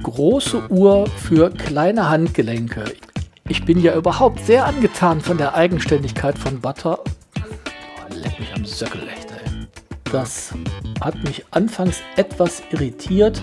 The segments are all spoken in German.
große Uhr für kleine Handgelenke. Ich bin ja überhaupt sehr angetan von der Eigenständigkeit von Butter. Boah, leck mich am Söckel, echt, ey. Das hat mich anfangs etwas irritiert.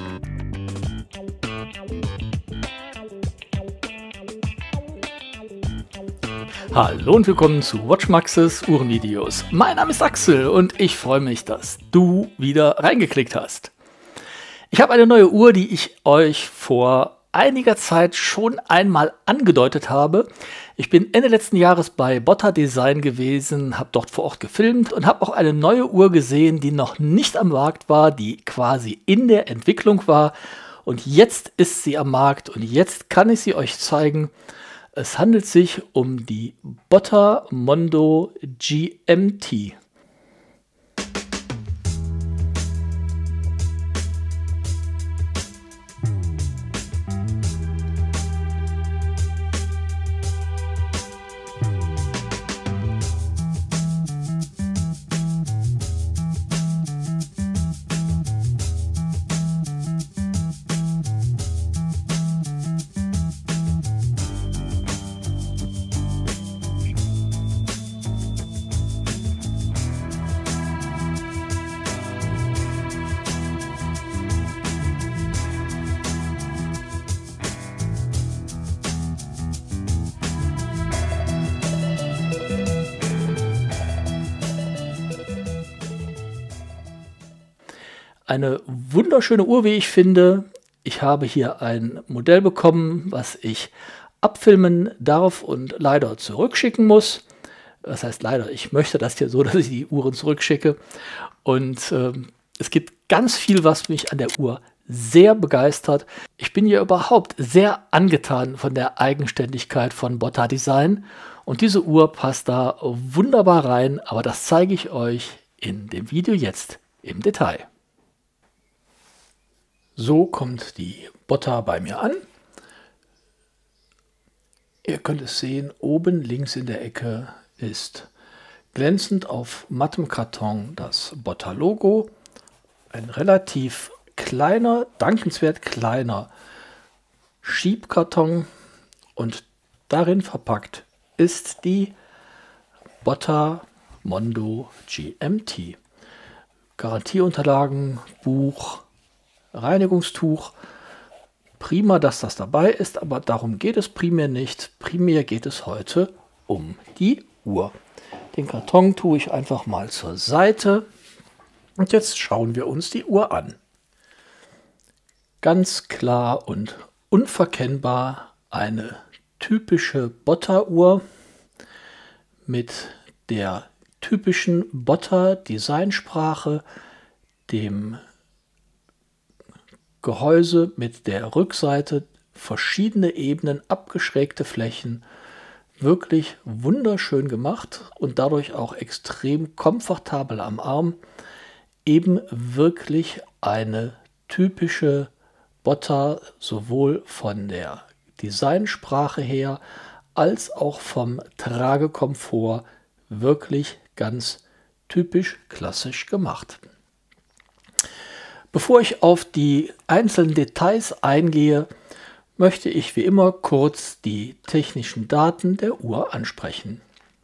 Hallo und willkommen zu WatchMaxes Uhrenvideos. Mein Name ist Axel und ich freue mich, dass du wieder reingeklickt hast. Ich habe eine neue Uhr, die ich euch vor einiger Zeit schon einmal angedeutet habe. Ich bin Ende letzten Jahres bei Botta Design gewesen, habe dort vor Ort gefilmt und habe auch eine neue Uhr gesehen, die noch nicht am Markt war, die quasi in der Entwicklung war. Und jetzt ist sie am Markt und jetzt kann ich sie euch zeigen. Es handelt sich um die Botta Mondo GMT. Eine wunderschöne Uhr, wie ich finde. Ich habe hier ein Modell bekommen, was ich abfilmen darf und leider zurückschicken muss. Das heißt leider, ich möchte das hier so, dass ich die Uhren zurückschicke. Und es gibt ganz viel, was mich an der Uhr sehr begeistert. Ich bin ja überhaupt sehr angetan von der Eigenständigkeit von Botta Design. Und diese Uhr passt da wunderbar rein, aber das zeige ich euch in dem Video jetzt im Detail. So kommt die Botta bei mir an. Ihr könnt es sehen, oben links in der Ecke ist glänzend auf mattem Karton das Botta-Logo. Ein relativ kleiner, dankenswert kleiner Schiebkarton und darin verpackt ist die Botta Mondo GMT. Garantieunterlagen, Buch, Reinigungstuch. Prima, dass das dabei ist, aber darum geht es primär nicht. Primär geht es heute um die Uhr. Den Karton tue ich einfach mal zur Seite. Und jetzt schauen wir uns die Uhr an. Ganz klar und unverkennbar eine typische Botta-Uhr mit der typischen Botta-Designsprache, dem Gehäuse mit der Rückseite, verschiedene Ebenen, abgeschrägte Flächen, wirklich wunderschön gemacht und dadurch auch extrem komfortabel am Arm. Eben wirklich eine typische Botta, sowohl von der Designsprache her als auch vom Tragekomfort, wirklich ganz typisch klassisch gemacht. Bevor ich auf die einzelnen Details eingehe, möchte ich wie immer kurz die technischen Daten der Uhr ansprechen.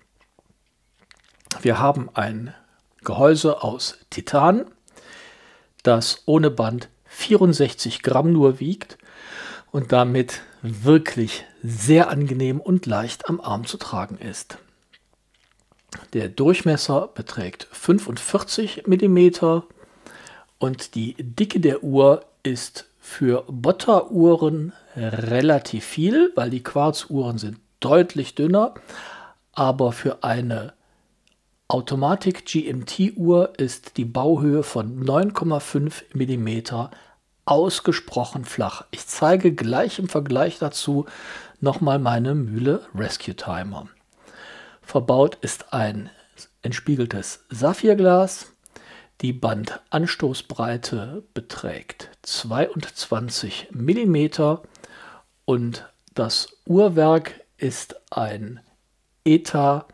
Wir haben ein Gehäuse aus Titan, das ohne Band 64 Gramm nur wiegt und damit wirklich sehr angenehm und leicht am Arm zu tragen ist. Der Durchmesser beträgt 45 mm. Und die Dicke der Uhr ist für Botta-Uhren relativ viel, weil die Quarzuhren sind deutlich dünner. Aber für eine Automatik-GMT-Uhr ist die Bauhöhe von 9,5 mm ausgesprochen flach. Ich zeige gleich im Vergleich dazu nochmal meine Mühle Rescue Timer. Verbaut ist ein entspiegeltes Saphirglas. Die Bandanstoßbreite beträgt 22 mm und das Uhrwerk ist ein ETA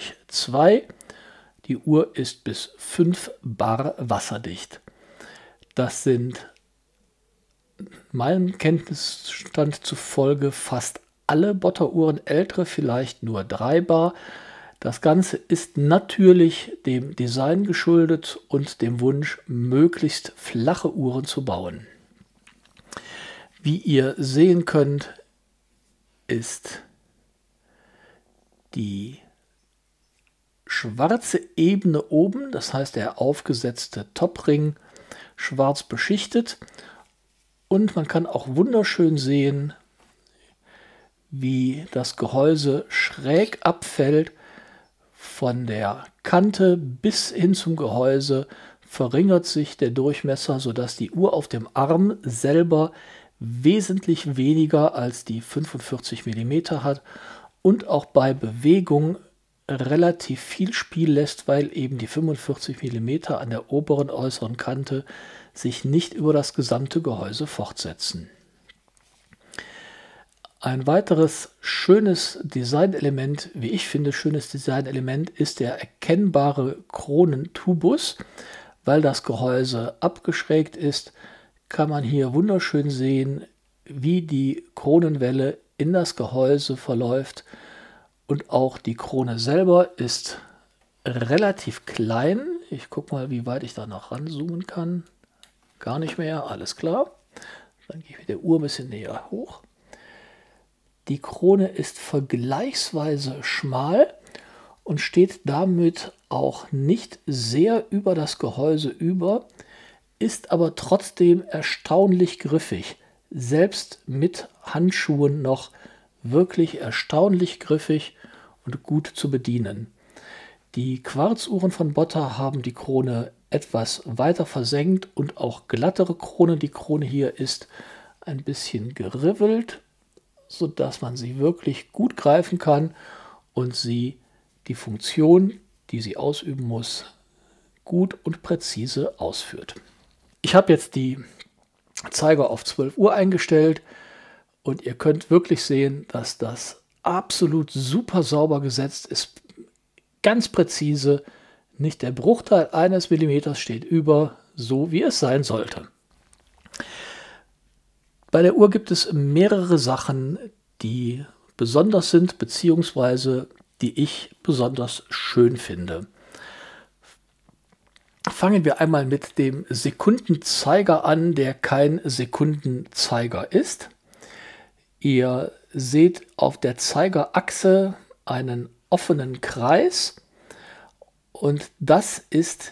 2892-2. Die Uhr ist bis 5 Bar wasserdicht. Das sind meinem Kenntnisstand zufolge fast alle Botta-Uhren, ältere vielleicht nur 3 Bar. Das Ganze ist natürlich dem Design geschuldet und dem Wunsch, möglichst flache Uhren zu bauen. Wie ihr sehen könnt, ist die schwarze Ebene oben, das heißt der aufgesetzte Topring, schwarz beschichtet. Und man kann auch wunderschön sehen, wie das Gehäuse schräg abfällt. Von der Kante bis hin zum Gehäuse verringert sich der Durchmesser, sodass die Uhr auf dem Arm selber wesentlich weniger als die 45 mm hat und auch bei Bewegung relativ viel Spiel lässt, weil eben die 45 mm an der oberen äußeren Kante sich nicht über das gesamte Gehäuse fortsetzen. Ein weiteres schönes Designelement, wie ich finde, schönes Designelement ist der erkennbare Kronentubus. Weil das Gehäuse abgeschrägt ist, kann man hier wunderschön sehen, wie die Kronenwelle in das Gehäuse verläuft. Und auch die Krone selber ist relativ klein. Ich gucke mal, wie weit ich da noch ranzoomen kann. Gar nicht mehr, alles klar. Dann gehe ich mit der Uhr ein bisschen näher hoch. Die Krone ist vergleichsweise schmal und steht damit auch nicht sehr über das Gehäuse über, ist aber trotzdem erstaunlich griffig. Selbst mit Handschuhen noch wirklich erstaunlich griffig und gut zu bedienen. Die Quarzuhren von Botta haben die Krone etwas weiter versenkt und auch glattere Krone. Die Krone hier ist ein bisschen gerivelt, sodass man sie wirklich gut greifen kann und sie die Funktion, die sie ausüben muss, gut und präzise ausführt. Ich habe jetzt die Zeiger auf 12 Uhr eingestellt und ihr könnt wirklich sehen, dass das absolut super sauber gesetzt ist, ganz präzise, nicht der Bruchteil eines Millimeters steht über, so wie es sein sollte. Bei der Uhr gibt es mehrere Sachen, die besonders sind, beziehungsweise die ich besonders schön finde. Fangen wir einmal mit dem Sekundenzeiger an, der kein Sekundenzeiger ist. Ihr seht auf der Zeigerachse einen offenen Kreis und das ist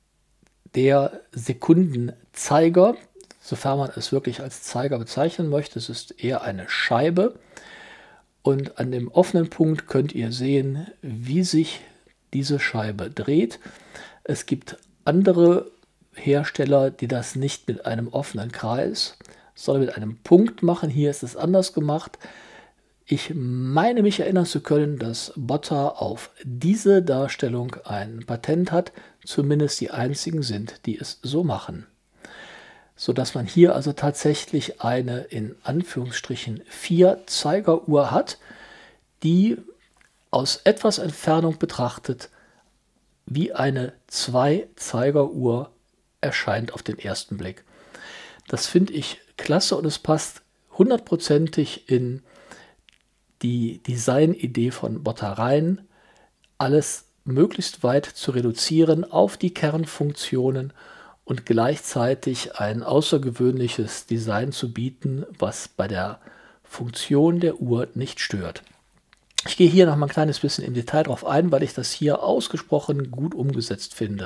der Sekundenzeiger, sofern man es wirklich als Zeiger bezeichnen möchte. Es ist eher eine Scheibe und an dem offenen Punkt könnt ihr sehen, wie sich diese Scheibe dreht. Es gibt andere Hersteller, die das nicht mit einem offenen Kreis, sondern mit einem Punkt machen. Hier ist es anders gemacht. Ich meine mich erinnern zu können, dass Botta auf diese Darstellung ein Patent hat, zumindest die einzigen sind, die es so machen. Sodass man hier also tatsächlich eine in Anführungsstrichen 4-Zeigeruhr hat, die aus etwas Entfernung betrachtet wie eine 2-Zeigeruhr erscheint auf den ersten Blick. Das finde ich klasse und es passt hundertprozentig in die Designidee von Botta rein, alles möglichst weit zu reduzieren auf die Kernfunktionen und gleichzeitig ein außergewöhnliches Design zu bieten, was bei der Funktion der Uhr nicht stört. Ich gehe hier noch mal ein kleines bisschen im Detail drauf ein, weil ich das hier ausgesprochen gut umgesetzt finde.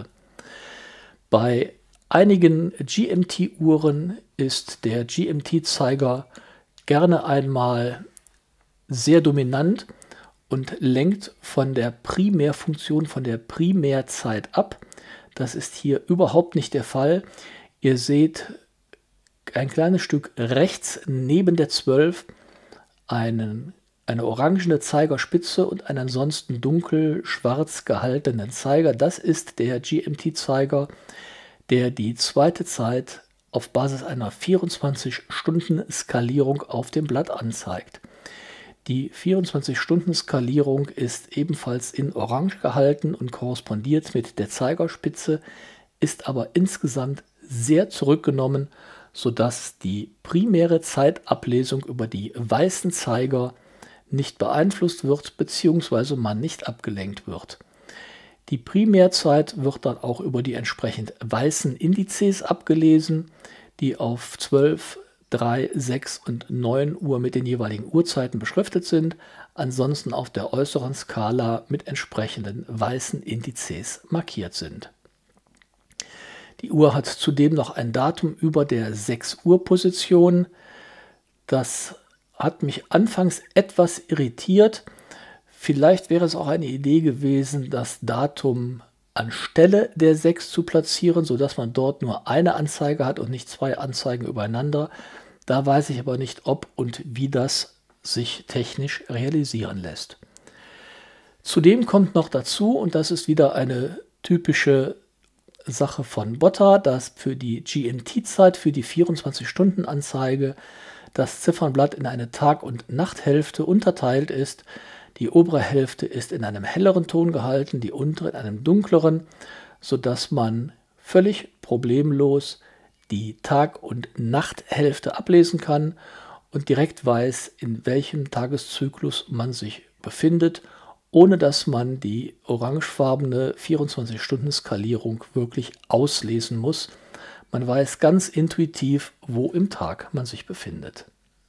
Bei einigen GMT-Uhren ist der GMT-Zeiger gerne einmal sehr dominant und lenkt von der Primärfunktion, von der Primärzeit ab. Das ist hier überhaupt nicht der Fall. Ihr seht ein kleines Stück rechts neben der 12 eine orangene Zeigerspitze und einen ansonsten dunkel-schwarz gehaltenen Zeiger. Das ist der GMT-Zeiger, der die zweite Zeit auf Basis einer 24-Stunden-Skalierung auf dem Blatt anzeigt. Die 24-Stunden-Skalierung ist ebenfalls in Orange gehalten und korrespondiert mit der Zeigerspitze, ist aber insgesamt sehr zurückgenommen, sodass die primäre Zeitablesung über die weißen Zeiger nicht beeinflusst wird bzw. man nicht abgelenkt wird. Die Primärzeit wird dann auch über die entsprechend weißen Indizes abgelesen, die auf 12, 3, 6 und 9 Uhr mit den jeweiligen Uhrzeiten beschriftet sind, ansonsten auf der äußeren Skala mit entsprechenden weißen Indizes markiert sind. Die Uhr hat zudem noch ein Datum über der 6 Uhr Position. Das hat mich anfangs etwas irritiert. Vielleicht wäre es auch eine Idee gewesen, das Datum anstelle der 6 zu platzieren, sodass man dort nur eine Anzeige hat und nicht zwei Anzeigen übereinander. Da weiß ich aber nicht, ob und wie das sich technisch realisieren lässt. Zudem kommt noch dazu, und das ist wieder eine typische Sache von Botta, dass für die GMT-Zeit, für die 24-Stunden-Anzeige, das Ziffernblatt in eine Tag- und Nachthälfte unterteilt ist. Die obere Hälfte ist in einem helleren Ton gehalten, die untere in einem dunkleren, sodass man völlig problemlos die Tag- und Nachthälfte ablesen kann und direkt weiß, in welchem Tageszyklus man sich befindet, ohne dass man die orangefarbene 24-Stunden-Skalierung wirklich auslesen muss. Man weiß ganz intuitiv, wo im Tag man sich befindet.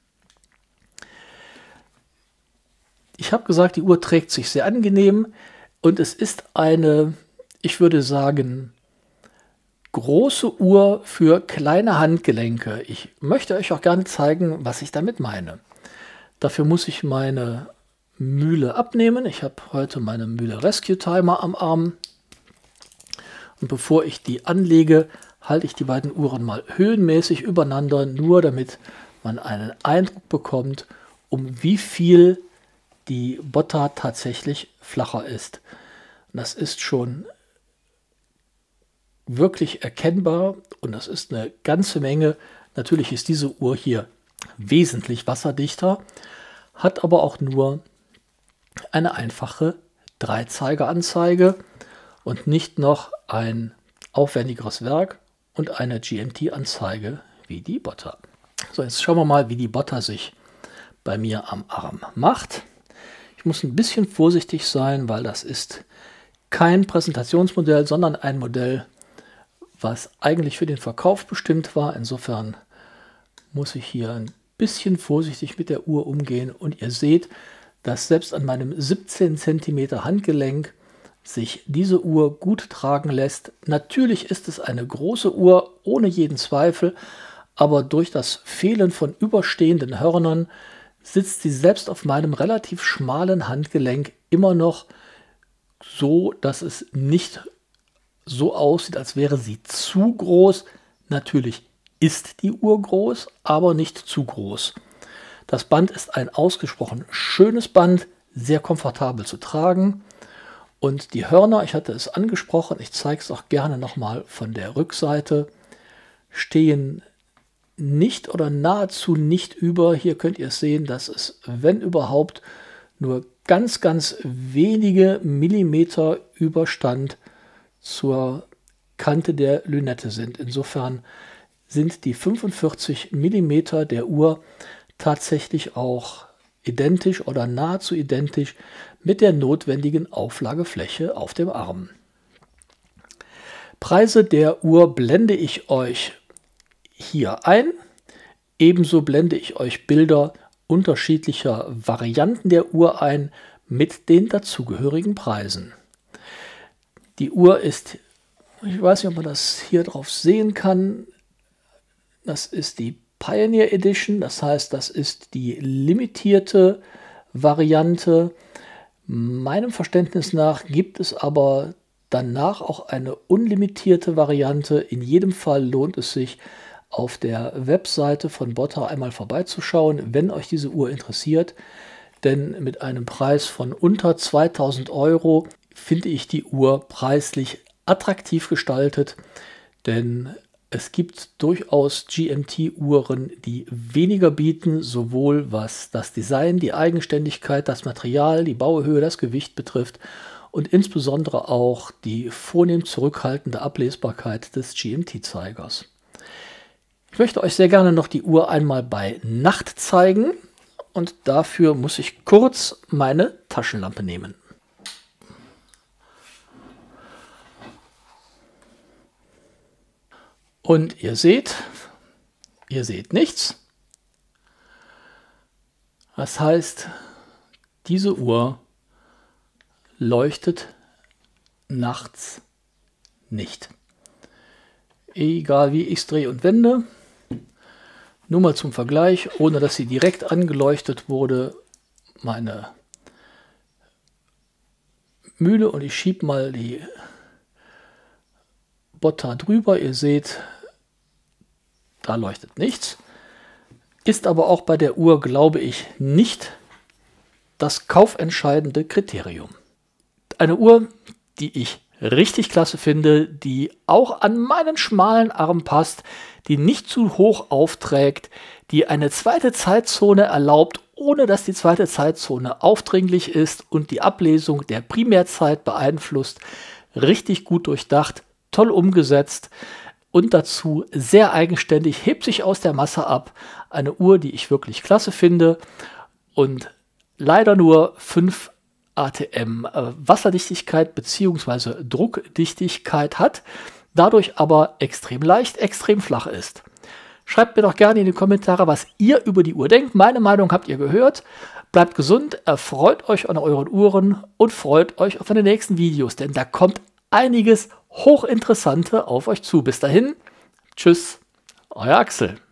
Ich habe gesagt, die Uhr trägt sich sehr angenehm und es ist eine, ich würde sagen, große Uhr für kleine Handgelenke. Ich möchte euch auch gerne zeigen, was ich damit meine. Dafür muss ich meine Mühle abnehmen. Ich habe heute meine Mühle Rescue Timer am Arm. Und bevor ich die anlege, halte ich die beiden Uhren mal höhenmäßig übereinander, nur damit man einen Eindruck bekommt, um wie viel die Botta tatsächlich flacher ist. Und das ist schon wirklich erkennbar und das ist eine ganze Menge. Natürlich ist diese Uhr hier wesentlich wasserdichter, hat aber auch nur eine einfache Dreizeigeranzeige und nicht noch ein aufwendigeres Werk und eine GMT-Anzeige wie die Botta. So, jetzt schauen wir mal, wie die Botta sich bei mir am Arm macht. Ich muss ein bisschen vorsichtig sein, weil das ist kein Präsentationsmodell, sondern ein Modell, was eigentlich für den Verkauf bestimmt war. Insofern muss ich hier ein bisschen vorsichtig mit der Uhr umgehen und ihr seht, dass selbst an meinem 17 cm Handgelenk sich diese Uhr gut tragen lässt. Natürlich ist es eine große Uhr, ohne jeden Zweifel, aber durch das Fehlen von überstehenden Hörnern sitzt sie selbst auf meinem relativ schmalen Handgelenk immer noch so, dass es nicht so aussieht, als wäre sie zu groß. Natürlich ist die Uhr groß, aber nicht zu groß. Das Band ist ein ausgesprochen schönes Band, sehr komfortabel zu tragen. Und die Hörner, ich hatte es angesprochen, ich zeige es auch gerne nochmal von der Rückseite, stehen nicht oder nahezu nicht über. Hier könnt ihr sehen, dass es, wenn überhaupt, nur ganz, ganz wenige Millimeter Überstand zur Kante der Lünette sind. Insofern sind die 45 Millimeter der Uhr tatsächlich auch identisch oder nahezu identisch mit der notwendigen Auflagefläche auf dem Arm. Preise der Uhr blende ich euch hier ein. Ebenso blende ich euch Bilder unterschiedlicher Varianten der Uhr ein mit den dazugehörigen Preisen. Die Uhr ist, ich weiß nicht, ob man das hier drauf sehen kann, das ist die Pioneer Edition, das heißt, das ist die limitierte Variante. Meinem Verständnis nach gibt es aber danach auch eine unlimitierte Variante. In jedem Fall lohnt es sich, auf der Webseite von Botta einmal vorbeizuschauen, wenn euch diese Uhr interessiert. Denn mit einem Preis von unter 2000 Euro finde ich die Uhr preislich attraktiv gestaltet, denn es gibt durchaus GMT-Uhren, die weniger bieten, sowohl was das Design, die Eigenständigkeit, das Material, die Bauhöhe, das Gewicht betrifft. und insbesondere auch die vornehm zurückhaltende Ablesbarkeit des GMT-Zeigers. Ich möchte euch sehr gerne noch die Uhr einmal bei Nacht zeigen und dafür muss ich kurz meine Taschenlampe nehmen. Und ihr seht nichts. Das heißt, diese Uhr leuchtet nachts nicht. Egal wie ich es drehe und wende. Nur mal zum Vergleich, ohne dass sie direkt angeleuchtet wurde, meine Mühle, und ich schiebe mal die Botta drüber. Ihr seht, da leuchtet nichts. Ist aber auch bei der Uhr, glaube ich, nicht das kaufentscheidende Kriterium. Eine Uhr, die ich richtig klasse finde, die auch an meinen schmalen Arm passt, die nicht zu hoch aufträgt, die eine zweite Zeitzone erlaubt, ohne dass die zweite Zeitzone aufdringlich ist und die Ablesung der Primärzeit beeinflusst. Richtig gut durchdacht, toll umgesetzt und dazu sehr eigenständig, hebt sich aus der Masse ab. Eine Uhr, die ich wirklich klasse finde und leider nur 5 ATM Wasserdichtigkeit bzw. Druckdichtigkeit hat, dadurch aber extrem leicht, extrem flach ist. Schreibt mir doch gerne in die Kommentare, was ihr über die Uhr denkt. Meine Meinung habt ihr gehört. Bleibt gesund, erfreut euch an euren Uhren und freut euch auf meine nächsten Videos, denn da kommt einiges Hochinteressante auf euch zu. Bis dahin, tschüss, euer Axel.